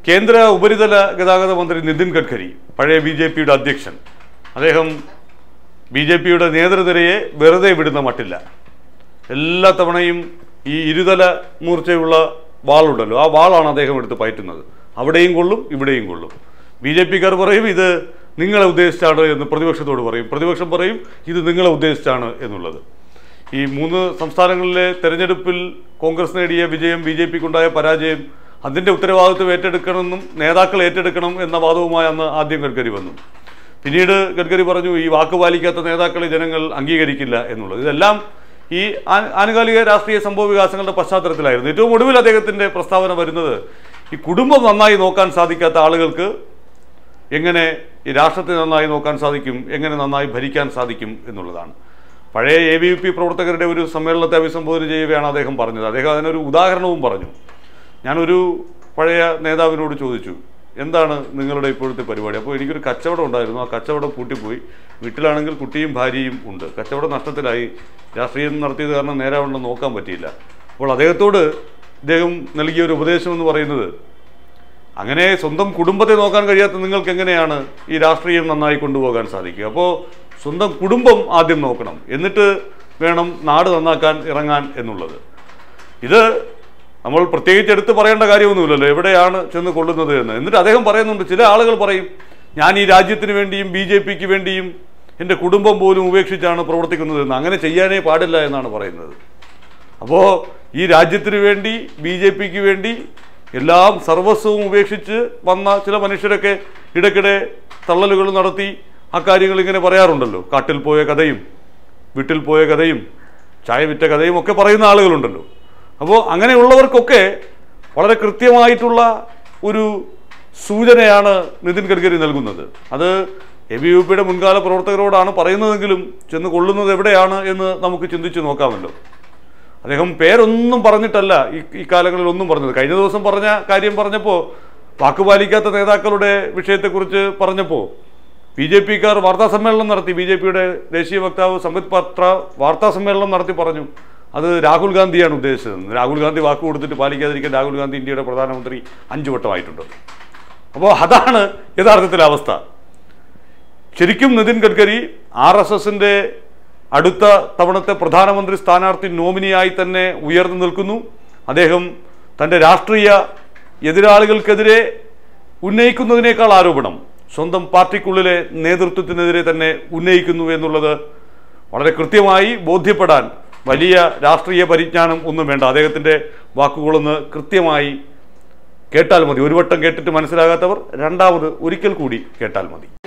കേന്ദ്ര ഉപരിതല ഗതാഗത മന്ത്രി നിതിൻ ഗഡ്കരി, പഴയ BJPയുടെ അധ്യക്ഷൻ, അദ്ദേഹം BJPയുടെ നേതൃനിരയെ വെറുതെ വിടുന്ന മട്ടില്ല. എല്ലാ തവണയും ഈ ഇരുതല മൂർച്ചയുള്ള വാളുണ്ടല്ലോ, ആ വാളാണ് അദ്ദേഹം എടുത്ത് പയറ്റുന്നത്. അവിടെയും കൊള്ളും, ഇവിടെയും കൊള്ളും. BJPക്കാർ പറയും ഇത് നിങ്ങളെ ഉദ്ദേശിച്ചാണ് എന്ന് പ്രതിപക്ഷത്തോട് പറയും, പ്രതിപക്ഷം പറയും ഇത് നിങ്ങളെ ഉദ്ദേശിച്ചാണ് എന്നുള്ളത്. ഈ 3 സംസ്ഥാനങ്ങളിലെ തെരഞ്ഞെടുപ്പിൽ കോൺഗ്രസ് നേടിയ വിജയം, BJPക്കുണ്ടായ പരാജയം, അതിൻ്റെ ഉത്തരവാദിത്വം ഏറ്റെടുക്കണമെന്നും നേതാക്കൾ ഏറ്റെടുക്കണം എന്ന വാദവുമായി അന്ന് ആദ്യം ഗഡ്കരി വന്നു. പിന്നീട് ഗഡ്കരി പറഞ്ഞു ഈ വാക്ക് പാലിക്കാത്ത നേതാക്കളെ ജനങ്ങൾ അംഗീകരിക്കില്ല എന്നുള്ളത്. ഇതെല്ലാം ഈ ആനുകാലിക രാഷ്ട്രീയ സംഭവ വികാസങ്ങളുടെ പശ്ചാത്തലത്തിലായിരുന്നു. ഏറ്റവും ഒടുവിൽ അദ്ദേഹത്തിൻ്റെ പ്രസ്താവന വരുന്നത് ഈ കുടുംബം നന്നായി നോക്കാൻ സാധിക്കാത്ത ആളുകൾക്ക് എങ്ങനെ ഈ രാഷ്ട്രത്തെ നന്നായി നോക്കാൻ സാധിക്കും, എങ്ങനെ നന്നായി ഭരിക്കാൻ സാധിക്കും എന്നുള്ളതാണ്. പഴയ ABVP പ്രവർത്തകരുടെ ഒരു സമ്മേളനത്തെ അഭിസംബോധന ചെയ്യുകയാണ് അദ്ദേഹം പറഞ്ഞത്. അദ്ദേഹം അതിനൊരു ഉദാഹരണവും പറഞ്ഞു. ഞാനൊരു പഴയ നേതാവിനോട് ചോദിച്ചു എന്താണ് നിങ്ങളുടെ ഇപ്പോഴത്തെ പരിപാടി. അപ്പോൾ എനിക്കൊരു കച്ചവടം ഉണ്ടായിരുന്നു, ആ കച്ചവടം പൂട്ടിപ്പോയി, വീട്ടിലാണെങ്കിൽ കുട്ടിയും ഭാര്യയും ഉണ്ട്, കച്ചവടം നഷ്ടത്തിലായി, രാഷ്ട്രീയം നടത്തിയത് കാരണം നേരാവണ്ണം നോക്കാൻ പറ്റിയില്ല. അപ്പോൾ അദ്ദേഹത്തോട് ഇദ്ദേഹം നൽകിയ ഒരു ഉപദേശം എന്ന് പറയുന്നത് അങ്ങനെ സ്വന്തം കുടുംബത്തെ നോക്കാൻ കഴിയാത്ത നിങ്ങൾക്ക് എങ്ങനെയാണ് ഈ രാഷ്ട്രീയം നന്നായി കൊണ്ടുപോകാൻ സാധിക്കുക? അപ്പോൾ സ്വന്തം കുടുംബം ആദ്യം നോക്കണം, എന്നിട്ട് വേണം നാട് നന്നാക്കാൻ ഇറങ്ങാൻ എന്നുള്ളത്. ഇത് നമ്മൾ പ്രത്യേകിച്ച് എടുത്ത് പറയേണ്ട കാര്യമൊന്നുമില്ലല്ലോ എവിടെയാണ് ചെന്ന് കൊള്ളുന്നത് എന്ന്. എന്നിട്ട് അദ്ദേഹം പറയുന്നുണ്ട്, ചില ആളുകൾ പറയും ഞാൻ ഈ രാജ്യത്തിന് വേണ്ടിയും BJPക്ക് വേണ്ടിയും എൻ്റെ കുടുംബം പോലും ഉപേക്ഷിച്ചാണ് പ്രവർത്തിക്കുന്നതെന്ന്. അങ്ങനെ ചെയ്യാനേ പാടില്ല എന്നാണ് പറയുന്നത്. അപ്പോൾ ഈ രാജ്യത്തിന് വേണ്ടി BJPക്ക് വേണ്ടി എല്ലാം സർവസ്വവും ഉപേക്ഷിച്ച് വന്ന ചില മനുഷ്യരൊക്കെ ഇടയ്ക്കിടെ തള്ളലുകൾ നടത്തി ആ കാര്യങ്ങൾ ഇങ്ങനെ പറയാറുണ്ടല്ലോ. കാട്ടിൽ പോയ കഥയും വീട്ടിൽ പോയ കഥയും ചായ വിറ്റ കഥയും ഒക്കെ പറയുന്ന ആളുകളുണ്ടല്ലോ. അപ്പോൾ അങ്ങനെയുള്ളവർക്കൊക്കെ വളരെ കൃത്യമായിട്ടുള്ള ഒരു സൂചനയാണ് നിതിൻ ഗഡ്കരി നൽകുന്നത്. അത് ABVPയുടെ മുൻകാല പ്രവർത്തകരോടാണ് പറയുന്നതെങ്കിലും ചെന്ന് കൊള്ളുന്നത് എവിടെയാണ് എന്ന് നമുക്ക് ചിന്തിച്ച് നോക്കാമല്ലോ. അദ്ദേഹം പേരൊന്നും പറഞ്ഞിട്ടല്ല ഈ കാലങ്ങളിൽ ഒന്നും പറഞ്ഞത്. കഴിഞ്ഞ ദിവസം പറഞ്ഞ കാര്യം പറഞ്ഞപ്പോൾ, വാക്കുപാലിക്കാത്ത നേതാക്കളുടെ വിഷയത്തെക്കുറിച്ച് പറഞ്ഞപ്പോൾ BJPക്കാർ വാർത്താസമ്മേളനം നടത്തി. BJPയുടെ ദേശീയ വക്താവ് സംബിത് പാത്ര വാർത്താസമ്മേളനം നടത്തി പറഞ്ഞു അത് രാഹുൽ ഗാന്ധിയാണ് ഉദ്ദേശിച്ചതെന്ന്. രാഹുൽ ഗാന്ധി വാക്ക് കൊടുത്തിട്ട് പാലിക്കാതിരിക്കാൻ രാഹുൽ ഗാന്ധി ഇന്ത്യയുടെ പ്രധാനമന്ത്രി 5 വട്ടമായിട്ടുണ്ട്. അപ്പോൾ അതാണ് യഥാർത്ഥത്തിലെ അവസ്ഥ. ശരിക്കും നിതിൻ ഗഡ്കരി RSSന്റെ അടുത്ത തവണത്തെ പ്രധാനമന്ത്രി സ്ഥാനാർത്ഥി നോമിനിയായി തന്നെ ഉയർന്നു നിൽക്കുന്നു. അദ്ദേഹം തൻ്റെ രാഷ്ട്രീയ എതിരാളികൾക്കെതിരെ ഉന്നയിക്കുന്നതിനേക്കാൾ ആരോപണം സ്വന്തം പാർട്ടിക്കുള്ളിലെ നേതൃത്വത്തിനെതിരെ തന്നെ ഉന്നയിക്കുന്നു എന്നുള്ളത് വളരെ കൃത്യമായി ബോധ്യപ്പെടാൻ വലിയ രാഷ്ട്രീയ പരിജ്ഞാനം ഒന്നും വേണ്ട. അദ്ദേഹത്തിൻ്റെ വാക്കുകളൊന്ന് കൃത്യമായി കേട്ടാൽ മതി. ഒരു വട്ടം കേട്ടിട്ട് മനസ്സിലാകാത്തവർ രണ്ടാമത് ഒരിക്കൽ കൂടി കേട്ടാൽ മതി.